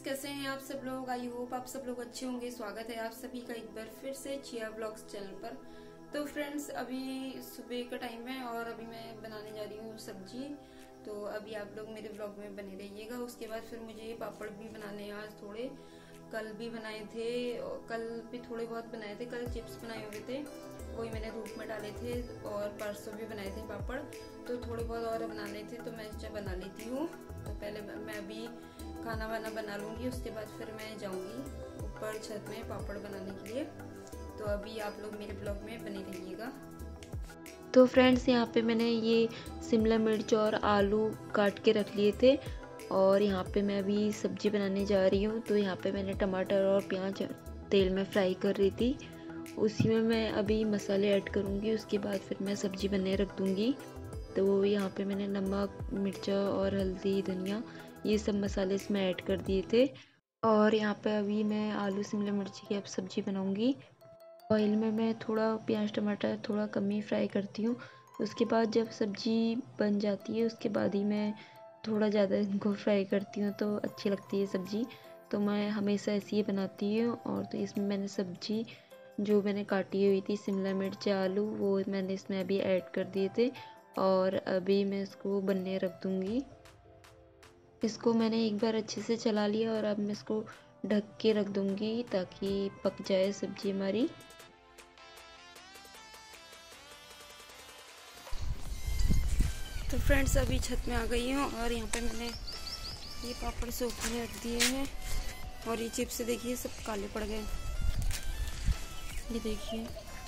कैसे हैं आप सब लोग। आई होप आप सब लोग अच्छे होंगे। स्वागत है आप सभी का एक बार फिर से चिया ब्लॉग्स चैनल पर। तो फ्रेंड्स, अभी सुबह का टाइम है और अभी मैं बनाने जा रही हूँ सब्जी। तो अभी आप लोग मेरे ब्लॉग में बने रहिएगा। उसके बाद फिर मुझे पापड़ भी बनाने हैं आज थोड़े। कल भी बनाए थे, कल भी थोड़े बहुत बनाए थे। कल चिप्स बनाए हुए थे, वही मैंने धूप में डाले थे, और परसों भी बनाए थे पापड़। तो थोड़े बहुत और बनाने थे तो मैं बना लेती हूँ। तो पहले मैं अभी खाना वाना बना लूँगी, उसके बाद फिर मैं जाऊँगी ऊपर छत में पापड़ बनाने के लिए। तो अभी आप लोग मेरे ब्लॉग में बने रहिएगा। तो फ्रेंड्स, यहाँ पे मैंने ये शिमला मिर्च और आलू काट के रख लिए थे, और यहाँ पे मैं अभी सब्जी बनाने जा रही हूँ। तो यहाँ पे मैंने टमाटर और प्याज तेल में फ्राई कर रही थी। उसी में मैं अभी मसाले ऐड करूँगी, उसके बाद फिर मैं सब्जी बनने रख दूँगी। तो यहाँ पे मैंने नमक, मिर्चा और हल्दी, धनिया, ये सब मसाले इसमें ऐड कर दिए थे। और यहाँ पे अभी मैं आलू शिमला मिर्च की अब सब्जी बनाऊँगी। ऑयल में मैं थोड़ा प्याज टमाटर थोड़ा कम ही फ्राई करती हूँ। उसके बाद जब सब्जी बन जाती है उसके बाद ही मैं थोड़ा ज़्यादा इनको फ्राई करती हूँ, तो अच्छी लगती है सब्ज़ी। तो मैं हमेशा ऐसे ही बनाती हूँ। और तो इसमें मैंने सब्जी जो मैंने काटी हुई थी शिमला मिर्च आलू, वो मैंने इसमें अभी ऐड कर दिए थे, और अभी मैं इसको बनने रख दूँगी। इसको मैंने एक बार अच्छे से चला लिया और अब मैं इसको ढक के रख दूँगी ताकि पक जाए सब्जी हमारी। तो फ्रेंड्स, अभी छत में आ गई हूँ और यहाँ पे मैंने ये पापड़ सूखने रख दिए हैं। और ये चिप्स देखिए सब काले पड़ गए। ये देखिए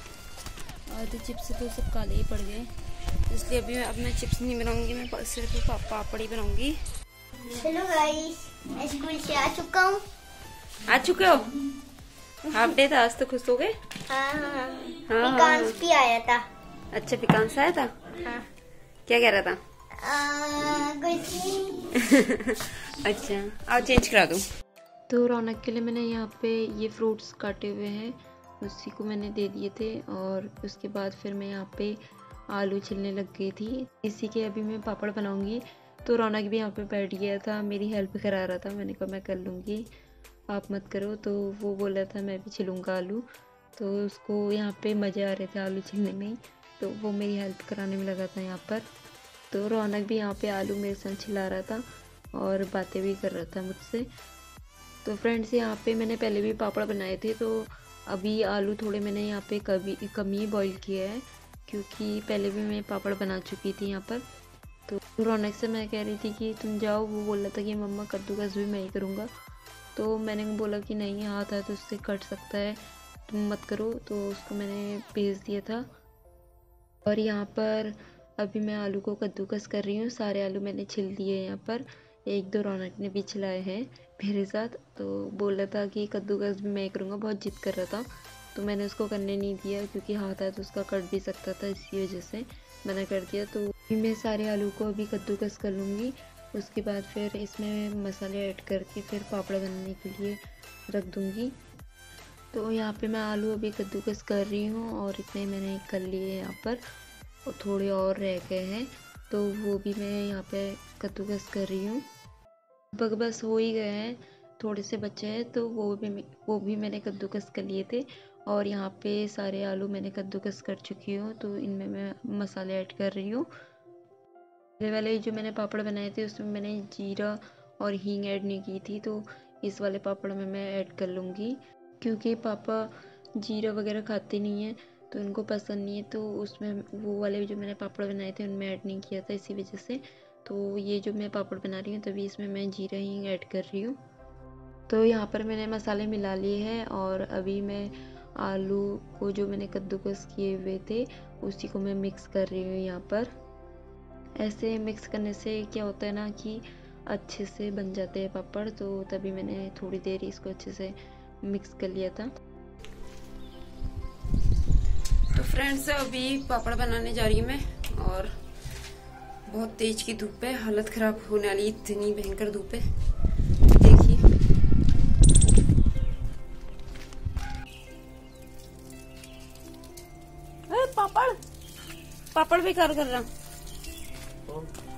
आधे चिप्स तो सब काले ही पड़ गए, इसलिए अभी अब मैं चिप्स नहीं बनाऊंगी, मैं सिर्फ पापड़ ही बनाऊंगी। हेलो गाइस, मैं स्कूल से आ चुका हूँ। आ चुके हो? हाफ डे था आज, तो खुश हो गए? हाँ, हाँ। विकांश भी आया था। अच्छा, विकांश आया था? हाँ। क्या कह रहा था? कुछ नहीं। अच्छा, आओ चेंज करा दूँ। तो रौनक के लिए मैंने यहाँ पे ये फ्रूट्स काटे हुए हैं, उसी को मैंने दे दिए थे। और उसके बाद फिर मैं यहाँ पे आलू छिलने लग गई थी। इसी के अभी मैं पापड़ बनाऊंगी। तो रौनक भी यहाँ पे बैठ गया था, मेरी हेल्प करा रहा था। मैंने कहा मैं कर लूँगी, आप मत करो। तो वो बोल रहा था मैं भी छिलूँगा आलू। तो उसको यहाँ पे मज़े आ रहे थे आलू छिलने में ही, तो वो मेरी हेल्प कराने में लगा था यहाँ पर। तो रौनक भी यहाँ पे आलू मेरे साथ छिला रहा था और बातें भी कर रहा था मुझसे। तो फ्रेंड्स, यहाँ पे मैंने पहले भी पापड़ बनाए थे, तो अभी आलू थोड़े मैंने यहाँ पे कम ही बॉईल किया है, क्योंकि पहले भी मैं पापड़ बना चुकी थी यहाँ पर। तो रौनक से मैं कह रही थी कि तुम जाओ, वो बोल रहा था कि मम्मा कद्दूकस भी मैं ही करूँगा। तो मैंने बोला कि नहीं, हाथ है तो उससे कट सकता है, तुम मत करो। तो उसको मैंने भेज दिया था। और यहाँ पर अभी मैं आलू को कद्दूकस कर रही हूँ। सारे आलू मैंने छिल दिए यहाँ पर, एक दो रौनक ने भी छिलाए हैं मेरे साथ। तो बोल रहा था कि कद्दूकस भी मैं करूँगा, बहुत जिद कर रहा था। तो मैंने उसको करने नहीं दिया, क्योंकि हाथ है तो उसका कट भी सकता था, इसी वजह से मना कर दिया। तो मैं सारे आलू को अभी कद्दूकस कर लूँगी। उसके बाद फिर इसमें मसाले ऐड करके फिर पापड़ बनाने के लिए रख दूँगी। तो यहाँ पे मैं आलू अभी कद्दूकस कर रही हूँ, और इतने मैंने कर लिए यहाँ पर, और थोड़े और रह गए हैं, तो वो भी मैं यहाँ पे कद्दूकस कर रही हूँ। बस हो ही गए हैं, थोड़े से बचे हैं, तो वो भी मैंने कद्दूकस कर लिए थे। और यहाँ पे सारे आलू मैंने कद्दूकस कर चुकी हूँ। तो इनमें मैं मसाले ऐड कर रही हूँ। पहले वाले जो मैंने पापड़ बनाए थे उसमें मैंने जीरा और हींग ऐड नहीं की थी, तो इस वाले पापड़ में मैं ऐड कर लूँगी, क्योंकि पापा जीरा वगैरह खाते नहीं हैं, तो उनको पसंद नहीं है। तो उसमें वो वाले जो मैंने पापड़ बनाए थे उनमें ऐड नहीं किया था, इसी वजह से। तो ये जो मैं पापड़ बना रही हूँ तभी इसमें मैं जीरा हींग ऐड कर रही हूँ। तो यहाँ पर मैंने मसाले मिला लिए हैं, और अभी मैं आलू को जो मैंने कद्दूकस किए हुए थे उसी को मैं मिक्स कर रही हूँ यहाँ पर। ऐसे मिक्स करने से क्या होता है ना कि अच्छे से बन जाते हैं पापड़। तो तभी मैंने थोड़ी देर इसको अच्छे से मिक्स कर लिया था। तो फ्रेंड्स, अभी पापड़ बनाने जा रही हूँ मैं, और बहुत तेज की धूप है, हालत खराब होने वाली, इतनी भयंकर धूप है, देखिए। पापड़ बेकार कर रहा।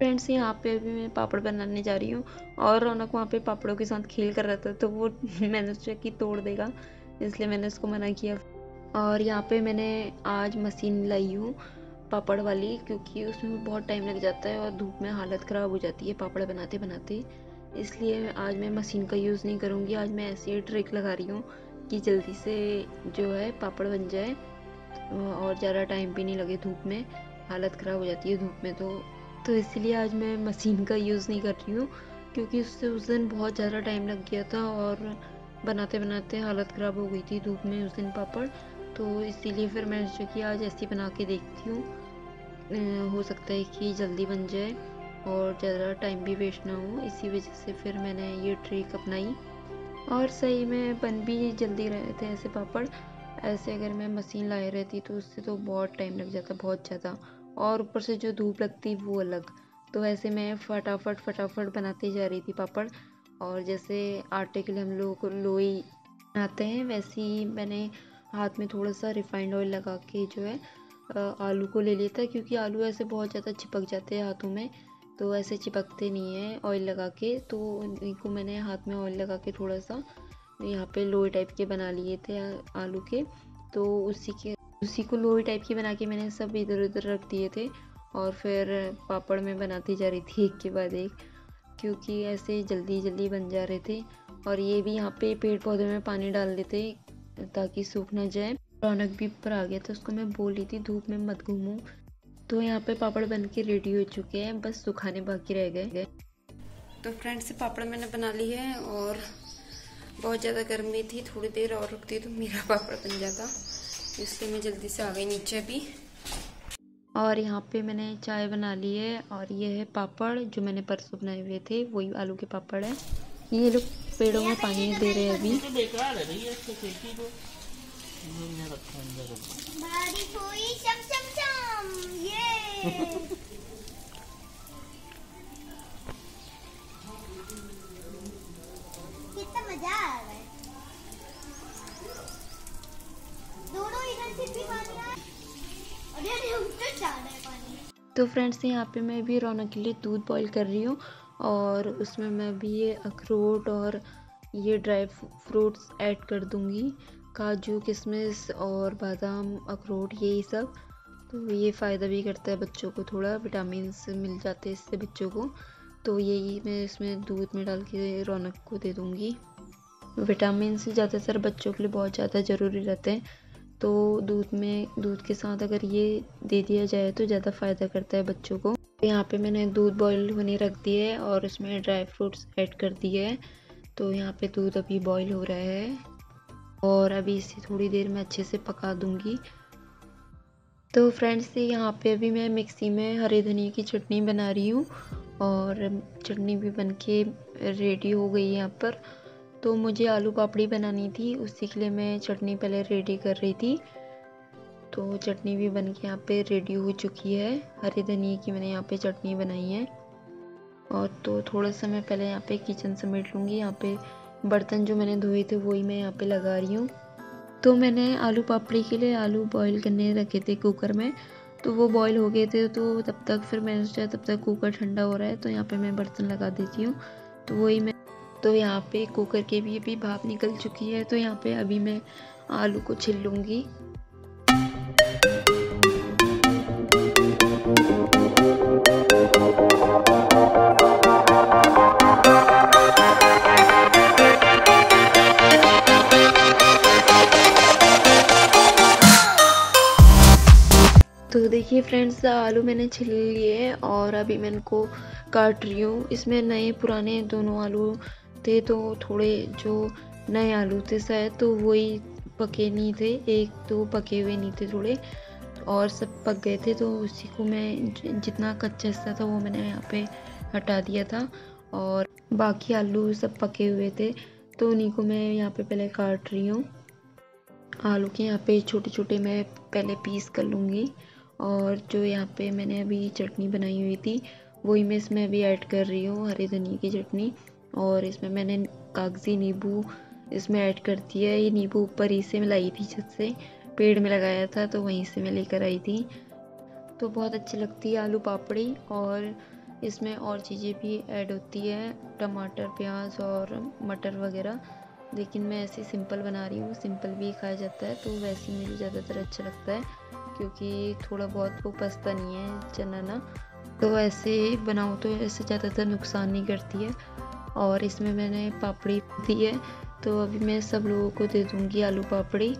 फ्रेंड्स यहाँ पे अभी मैं पापड़ बनाने जा रही हूँ और रौनक वहाँ पे पापड़ों के साथ खेल कर रहा था, तो वो मैंने सोचा कि तोड़ देगा, इसलिए मैंने उसको मना किया। और यहाँ पे मैंने आज मशीन लाई हूँ पापड़ वाली, क्योंकि उसमें बहुत टाइम लग जाता है और धूप में हालत ख़राब हो जाती है पापड़ बनाते बनाते, इसलिए आज मैं मशीन का यूज़ नहीं करूँगी। आज मैं ऐसी ट्रिक लगा रही हूँ कि जल्दी से जो है पापड़ बन जाए और ज़्यादा टाइम भी नहीं लगे, धूप में हालत ख़राब हो जाती है धूप में, तो इसलिए आज मैं मशीन का यूज़ नहीं कर रही हूँ, क्योंकि उससे उस दिन बहुत ज़्यादा टाइम लग गया था और बनाते बनाते हालत ख़राब हो गई थी धूप में उस दिन पापड़। तो इसीलिए फिर मैंने सोचा कि आज ऐसी बना के देखती हूँ, हो सकता है कि जल्दी बन जाए और ज़्यादा टाइम भी वेस्ट ना हो, इसी वजह से फिर मैंने ये ट्रिक अपनाई और सही में बन भी जल्दी रहे थे ऐसे पापड़। ऐसे अगर मैं मशीन लाए रहती तो उससे तो बहुत टाइम लग जाता, बहुत ज़्यादा, और ऊपर से जो धूप लगती वो अलग। तो ऐसे मैं फटाफट बनाती जा रही थी पापड़, और जैसे आटे के लिए हम लोग लोई बनाते हैं वैसे ही मैंने हाथ में थोड़ा सा रिफाइंड ऑयल लगा के जो है आलू को ले लिया था, क्योंकि आलू ऐसे बहुत ज़्यादा चिपक जाते हैं हाथों में, तो ऐसे चिपकते नहीं है ऑयल लगा के। तो इनको मैंने हाथ में ऑयल लगा के थोड़ा सा यहाँ पे लोई टाइप के बना लिए थे आलू के, तो उसी को लोई टाइप की बना के मैंने सब इधर उधर रख दिए थे और फिर पापड़ में बनाती जा रही थी एक के बाद एक, क्योंकि ऐसे जल्दी बन जा रहे थे। और ये भी यहाँ पे पेड़ पौधे में पानी डाल देते ताकि सूख ना जाए। रौनक भी ऊपर आ गया था, उसको मैं बोल रही थी धूप में मत घूमो। तो यहाँ पे पापड़ बन के रेडी हो चुके हैं, बस सुखाने बाकी रह गए। तो फ्रेंड्स पापड़ मैंने बना ली है और बहुत ज़्यादा गर्मी थी, थोड़ी देर और रुकती तो मेरा पापड़ बन जाता, इसलिए मैं जल्दी से आ गई नीचे अभी। और यहाँ पे मैंने चाय बना ली है और ये है पापड़ जो मैंने परसों बनाए हुए थे, वही आलू के पापड़ है। ये लोग पेड़ों में पानी दे रहे हैं अभी। बारिश हुई ये कितना मजा आ रहा है, दोनों इधर से भी पानी आ रहा है और उधर जा रहा है पानी। तो फ्रेंड्स यहाँ पे मैं भी रौनक के लिए दूध बॉईल कर रही हूँ और उसमें मैं भी ये अखरोट और ये ड्राई फ्रूट्स ऐड कर दूँगी, काजू किशमिश और बादाम अखरोट यही सब। तो ये फ़ायदा भी करता है बच्चों को, थोड़ा विटामिन मिल जाते हैं इससे बच्चों को, तो यही मैं इसमें दूध में डाल के रौनक को दे दूँगी। विटामिन ज़्यादातर बच्चों के लिए बहुत ज़्यादा ज़रूरी रहते हैं, तो दूध के साथ अगर ये दे दिया जाए तो ज़्यादा फ़ायदा करता है बच्चों को। यहाँ पे मैंने दूध बॉईल होने रख दिए है और इसमें ड्राई फ्रूट्स ऐड कर दिए है। तो यहाँ पे दूध अभी बॉईल हो रहा है और अभी इसे थोड़ी देर में अच्छे से पका दूँगी। तो फ्रेंड्स यहाँ पे अभी मैं मिक्सी में हरे धनिया की चटनी बना रही हूँ और चटनी भी बनके रेडी हो गई है यहाँ पर। तो मुझे आलू पापड़ी बनानी थी, उसी के लिए मैं चटनी पहले रेडी कर रही थी। तो चटनी भी बन के यहाँ पे रेडी हो चुकी है, हरे धनिया की मैंने यहाँ पे चटनी बनाई है। और तो थोड़ा सा मैं पहले यहाँ पे किचन समेट लूँगी। यहाँ पे बर्तन जो मैंने धोए थे वही मैं यहाँ पे लगा रही हूँ। तो मैंने आलू पापड़ी के लिए आलू बॉईल करने रखे थे कुकर में, तो वो बॉईल हो गए थे, तो तब तक फिर मैंने सोचा तब तक कुकर ठंडा हो रहा है तो यहाँ पे मैं बर्तन लगा देती हूँ। तो वही मैं तो यहाँ पे कुकर के भी अभी भाप निकल चुकी है, तो यहाँ पे अभी मैं आलू को छिल लूँगी। तो देखिए फ्रेंड्स आलू मैंने छिल लिए हैं और अभी मैं इनको काट रही हूँ। इसमें नए पुराने दोनों आलू थे, तो थोड़े जो नए आलू थे शायद तो वही पके नहीं थे, एक दो पके हुए नहीं थे थोड़े, और सब पक गए थे। तो उसी को मैं जितना कच्चा हिस्सा था वो मैंने यहाँ पे हटा दिया था और बाकी आलू सब पके हुए थे, तो उन्हीं को मैं यहाँ पे पहले काट रही हूँ। आलू के यहाँ पे छोटे छोटे मैं पहले पीस कर लूँगी और जो यहाँ पे मैंने अभी चटनी बनाई हुई थी वही मैं इसमें अभी ऐड कर रही हूँ, हरी धनिया की चटनी। और इसमें मैंने कागजी नींबू इसमें ऐड कर दिया है। ये नींबू ऊपर ही से मैं लाई थी, छत से पेड़ में लगाया था तो वहीं से मैं लेकर आई थी। तो बहुत अच्छी लगती है आलू पापड़ी और इसमें और चीज़ें भी ऐड होती है, टमाटर, प्याज और मटर वगैरह। लेकिन मैं ऐसे सिंपल बना रही हूँ, सिंपल भी खाया जाता है तो वैसे ही मुझे ज़्यादातर अच्छा लगता है, क्योंकि थोड़ा बहुत वो पचता नहीं है चना ना, तो ऐसे बनाओ तो ऐसे ज़्यादातर नुकसान नहीं करती है। और इसमें मैंने पापड़ी दी है, तो अभी मैं सब लोगों को दे दूँगी आलू पापड़ी।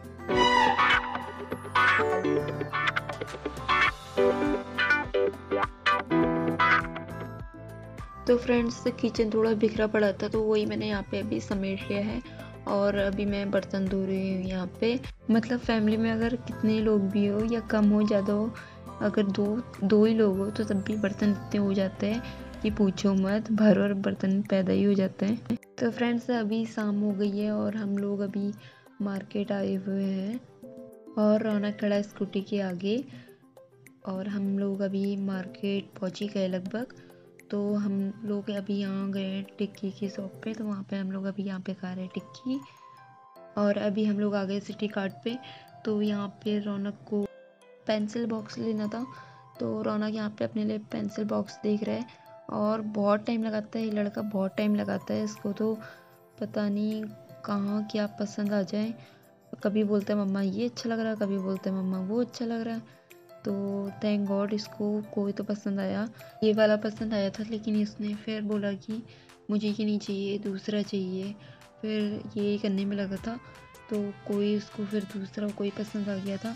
तो फ्रेंड्स, किचन थोड़ा बिखरा पड़ा था तो वही मैंने यहाँ पे अभी समेट लिया है और अभी मैं बर्तन धो रही हूँ यहाँ पे। मतलब फैमिली में अगर कितने लोग भी हो या कम हो ज़्यादा हो, अगर दो ही लोग हो तो तब भी बर्तन इतने हो जाते हैं कि पूछो मत, भर और बर्तन पैदा ही हो जाते हैं। तो फ्रेंड्स, अभी शाम हो गई है और हम लोग अभी मार्केट आए हुए हैं और रौनक खड़ा स्कूटी के आगे, और हम लोग अभी मार्केट पहुँच ही गए लगभग। तो हम लोग अभी यहाँ गए टिक्की की शॉप पे, तो वहाँ पे हम लोग अभी यहाँ पे खा रहे हैं टिक्की। और अभी हम लोग आ गए सिटी कार्ट पे, तो यहाँ पे रौनक को पेंसिल बॉक्स लेना था, तो रौनक यहाँ पे अपने लिए पेंसिल बॉक्स देख रहा है और बहुत टाइम लगाता है ये लड़का, बहुत टाइम लगाता है इसको, तो पता नहीं कहाँ क्या पसंद आ जाए। कभी बोलता है मम्मा ये अच्छा लग रहा है, कभी बोलता है मम्मा वो अच्छा लग रहा है। तो थैंक गॉड इसको कोई तो पसंद आया, ये वाला पसंद आया था, लेकिन इसने फिर बोला कि मुझे ये नहीं चाहिए, दूसरा चाहिए। फिर ये करने में लगा था, तो कोई उसको फिर दूसरा कोई पसंद आ गया था।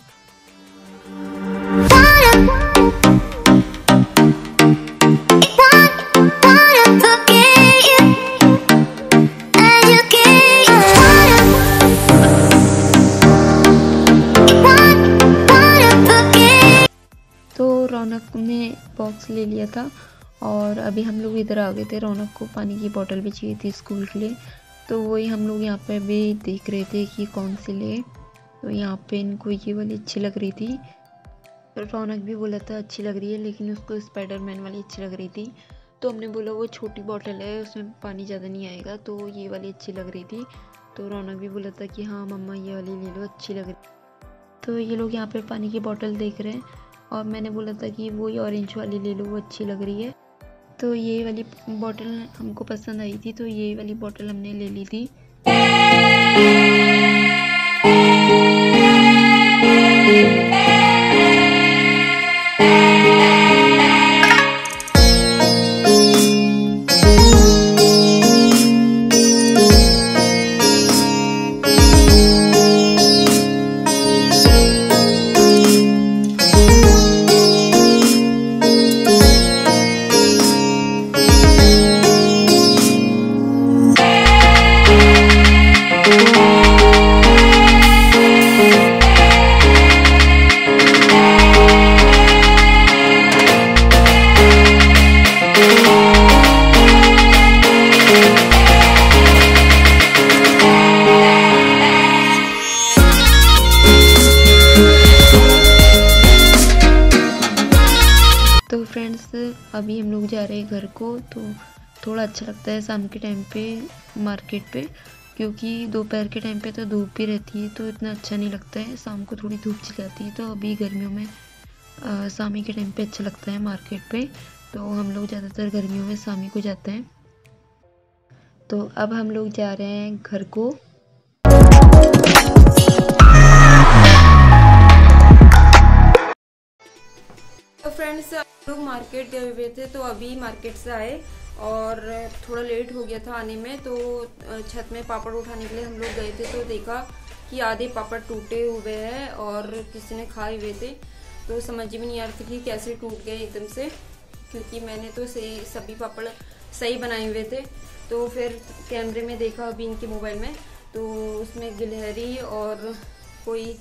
रौनक ने बॉक्स ले लिया था और अभी हम लोग इधर आ गए थे। रौनक को पानी की बोतल भी चाहिए थी स्कूल के लिए, तो वही हम लोग यहाँ पे भी देख रहे थे कि कौन सी ले। तो यहाँ पे इनको ये वाली अच्छी लग रही थी, रौनक भी बोला था अच्छी लग रही है, लेकिन उसको स्पाइडरमैन वाली अच्छी लग रही थी। तो हमने बोला वो छोटी बोतल है, उसमें पानी ज़्यादा नहीं आएगा, तो ये वाली अच्छी लग रही थी। तो रौनक भी बोला था कि हाँ मम्मा ये वाली ले लो, अच्छी लग रही। तो ये लोग यहाँ पे पानी की बोतल देख रहे हैं और मैंने बोला था कि वही ऑरेंज वाली ले लो, वो अच्छी लग रही है। तो ये वाली बोतल हमको पसंद आई थी, तो ये वाली बोतल हमने ले ली थी। तो फ्रेंड्स, अभी हम लोग जा रहे हैं घर को। तो थोड़ा अच्छा लगता है शाम के टाइम पे मार्केट पे, क्योंकि दोपहर के टाइम पे तो धूप भी रहती है तो इतना अच्छा नहीं लगता है, शाम को थोड़ी धूप चली जाती है। तो अभी गर्मियों में शाम के टाइम पे अच्छा लगता है मार्केट पे, तो हम लोग ज़्यादातर गर्मियों में शाम को जाते हैं। तो अब हम लोग जा रहे हैं घर को। तो फ्रेंड्स, लोग मार्केट गए हुए थे, तो अभी मार्केट से आए और थोड़ा लेट हो गया था आने में। तो छत में पापड़ उठाने के लिए हम लोग गए थे, तो देखा कि आधे पापड़ टूटे हुए हैं और किसी ने खाए हुए थे। तो समझ भी नहीं आ रही थी कि कैसे टूट गए एकदम से, क्योंकि मैंने तो सभी पापड़ सही बनाए हुए थे। तो फिर कैमरे में देखा अभी इनके मोबाइल में, तो उसमें गिलहरी और कोई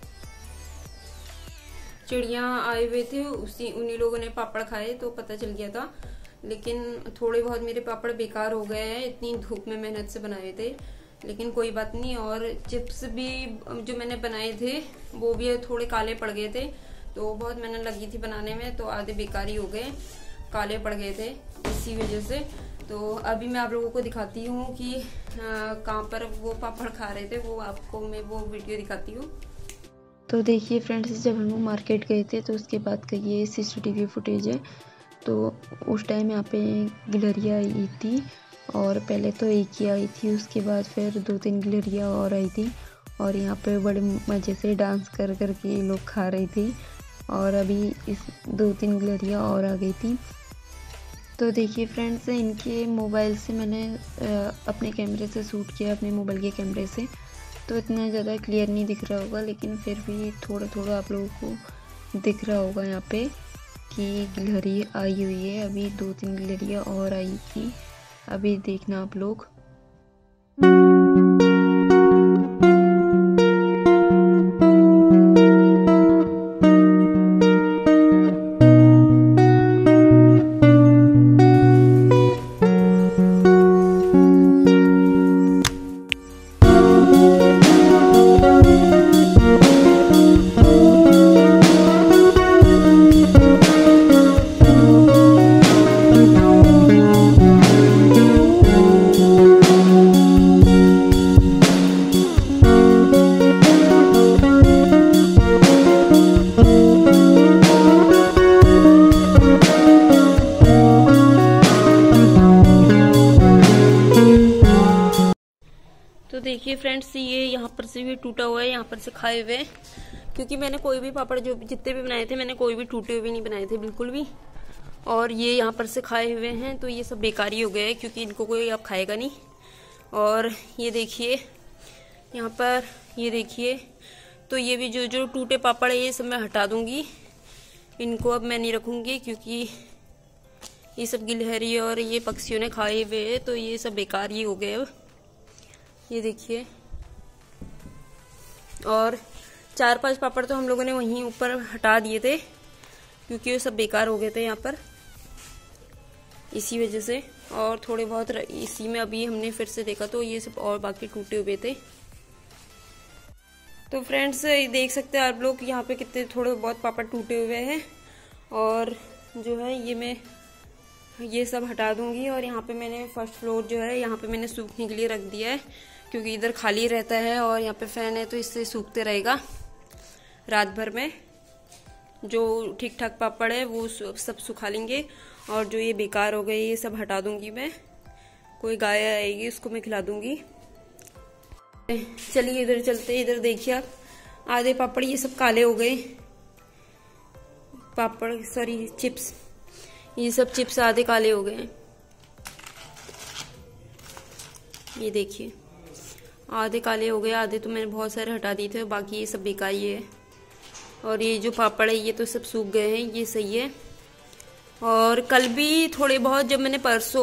चिड़िया आए हुए थे, उन्हीं लोगों ने पापड़ खाए, तो पता चल गया था। लेकिन थोड़े बहुत मेरे पापड़ बेकार हो गए हैं, इतनी धूप में मेहनत से बनाए थे, लेकिन कोई बात नहीं। और चिप्स भी जो मैंने बनाए थे वो भी थोड़े काले पड़ गए थे, तो बहुत मेहनत लगी थी बनाने में, तो आधे बेकार ही हो गए, काले पड़ गए थे इसी वजह से। तो अभी मैं आप लोगों को दिखाती हूँ कि कहाँ पर वो पापड़ खा रहे थे, वो आपको मैं वो वीडियो दिखाती हूँ। तो देखिए फ्रेंड्स, जब हम लोग मार्केट गए थे तो उसके बाद का ये CCTV फुटेज है। तो उस टाइम यहाँ पे गिलहरियाँ आई थी, और पहले तो एक ही आई थी, उसके बाद फिर 2-3 गिलहरियाँ और आई थी, और यहाँ पे बड़े मज़े से डांस कर कर के ये लोग खा रही थी। और अभी इस 2-3 गिलहरियाँ और आ गई थी। तो देखिए फ्रेंड्स, इनके मोबाइल से मैंने अपने कैमरे से शूट किया, अपने मोबाइल के कैमरे से, तो इतना ज़्यादा क्लियर नहीं दिख रहा होगा, लेकिन फिर भी थोड़ा थोड़ा आप लोगों को दिख रहा होगा यहाँ पे कि गिलहरी आई हुई है। अभी 2-3 गिलहरियाँ और आई थी, अभी देखना आप लोग। तो देखिए फ्रेंड्स, ये यहाँ पर से भी टूटा हुआ है, यहाँ पर से खाए हुए, क्योंकि मैंने कोई भी पापड़ जो जितने भी बनाए थे मैंने कोई भी टूटे हुए नहीं बनाए थे बिल्कुल भी। और ये यहाँ पर से खाए हुए हैं, तो ये सब बेकारी हो गए हैं, क्योंकि इनको कोई अब खाएगा नहीं। और ये देखिए यहाँ पर, ये देखिए, तो ये भी जो जो टूटे पापड़ है ये सब मैं हटा दूंगी, इनको अब मैं नहीं रखूंगी, क्योंकि ये सब गिलहरी और ये पक्षियों ने खाए हुए हैं, तो ये सब बेकार ही हो गए अब। ये देखिए, और 4-5 पापड़ तो हम लोगों ने वहीं ऊपर हटा दिए थे, क्योंकि वो सब बेकार हो गए थे यहाँ पर, इसी वजह से। और थोड़े बहुत इसी में अभी हमने फिर से देखा तो ये सब और बाकी टूटे हुए थे। तो फ्रेंड्स, देख सकते हैं आप लोग यहाँ पे कितने थोड़े बहुत पापड़ टूटे हुए हैं। और जो है ये मैं ये सब हटा दूंगी। और यहाँ पे मैंने फर्स्ट फ्लोर जो है यहाँ पे मैंने सूखने के लिए रख दिया है, क्योंकि इधर खाली रहता है और यहाँ पे फैन है, तो इससे सूखते रहेगा रात भर में। जो ठीक ठाक पापड़ है वो सब सुखा लेंगे, और जो ये बेकार हो गए ये सब हटा दूंगी मैं। कोई गाय आएगी उसको मैं खिला दूंगी। चलिए इधर चलते, इधर देखिए आप, आधे पापड़ ये सब काले हो गए, पापड़ सॉरी चिप्स, ये सब चिप्स आधे काले हो गए हैं। ये देखिए आधे काले हो गए, आधे तो मैंने बहुत सारे हटा दिए थे, बाकी ये सब बेकार ही है। और ये जो पापड़ है ये तो सब सूख गए हैं, ये सही है। और कल भी थोड़े बहुत, जब मैंने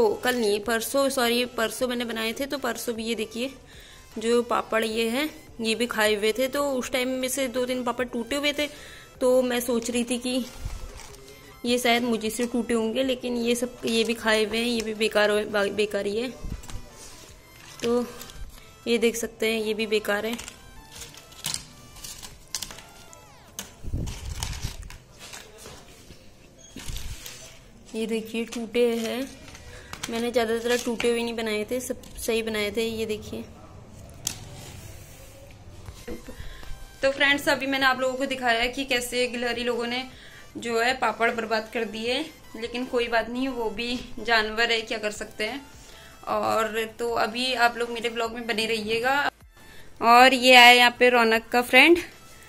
परसों मैंने बनाए थे, तो परसों भी ये देखिए जो पापड़ ये है ये भी खाए हुए थे। तो उस टाइम में से 2-3 पापड़ टूटे हुए थे, तो मैं सोच रही थी कि ये शायद मुझे से टूटे होंगे, लेकिन ये भी खाए हुए हैं, ये भी बेकार ही है। तो ये देख सकते हैं ये भी बेकार है। ये देखिए टूटे हैं, मैंने ज्यादातर टूटे हुए नहीं बनाए थे, सब सही बनाए थे। ये देखिए। तो फ्रेंड्स, अभी मैंने आप लोगों को दिखाया कि कैसे गिलहरी लोगों ने जो है पापड़ बर्बाद कर दिए, लेकिन कोई बात नहीं, वो भी जानवर है, क्या कर सकते हैं। और तो अभी आप लोग मेरे ब्लॉग में बने रहिएगा। और ये आया यहाँ पे रौनक का फ्रेंड।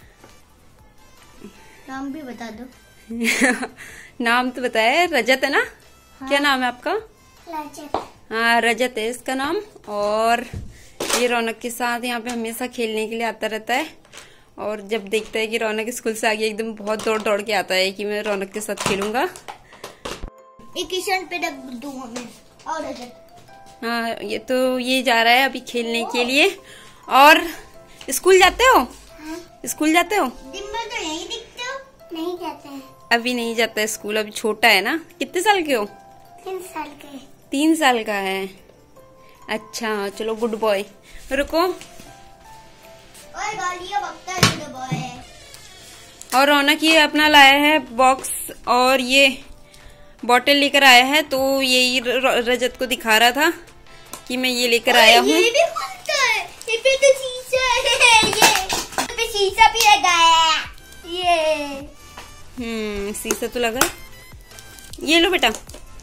नाम भी बता दो। नाम तो बताया, रजत है ना? हाँ। क्या नाम है आपका? रजत। हाँ, रजत है इसका नाम। और ये रौनक के साथ यहाँ पे हमेशा खेलने के लिए आता रहता है, और जब देखता है कि रौनक स्कूल से आ गई, एकदम बहुत दौड़ दौड़ के आता है कि मैं रौनक के साथ खेलूंगा। एक किशन पे रख दूंगा मैं। और रजत। हाँ, ये जा रहा है अभी खेलने के लिए। और स्कूल जाते हो? हाँ? स्कूल जाते हो? दिन भर तो यहीं दिखते हो। नहीं जाते हैं। अभी नहीं जाता है स्कूल, अभी छोटा है ना। कितने साल के हो? 3 साल के। 3 साल का है। अच्छा, चलो गुड बॉय। रुको। और गालियां बकता है गुड बॉय। और रौनक ये अपना लाया है बॉक्स, और ये बॉटल लेकर आया है, तो यही रजत को दिखा रहा था कि मैं ये लेकर आया हूँ। ये भी खुलता है, ये पे तो शीशा है, ये पे शीशा भी लगा है। ये शीशा तो लगा। ये लो बेटा।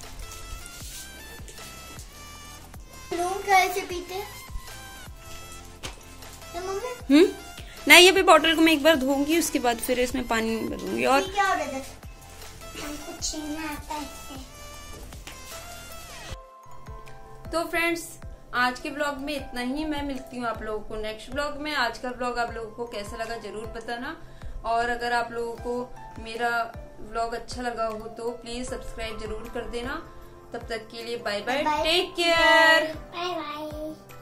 लोग कैसे पीते हैं मम्मी? नहीं, अभी बॉटल को मैं एक बार धोऊंगी, उसके बाद फिर इसमें पानी भरूंगी। और क्या हो रहा है? हमको छीनना आता है। तो फ्रेंड्स, आज के ब्लॉग में इतना ही। मैं मिलती हूँ आप लोगों को नेक्स्ट ब्लॉग में। आज का ब्लॉग आप लोगों को कैसा लगा जरूर बताना, और अगर आप लोगों को मेरा ब्लॉग अच्छा लगा हो तो प्लीज सब्सक्राइब जरूर कर देना। तब तक के लिए bye bye, take care, bye bye.